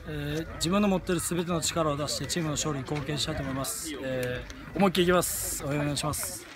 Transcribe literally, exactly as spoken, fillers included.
えー、自分の持っているすべての力を出してチームの勝利に貢献したいと思います。えー、思いっきりいきます。お願いします。